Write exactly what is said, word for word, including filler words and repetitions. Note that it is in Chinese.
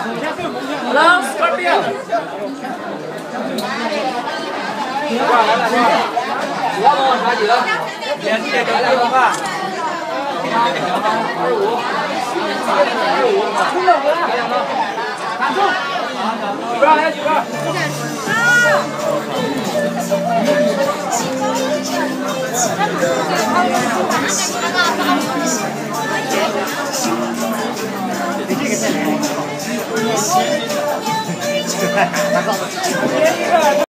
Hello, Scorpio。过来来来，五号帮我查几个？两点九两个吧。二五，二五，听到没？两个，看住，几个？还有几个？你这个太难了。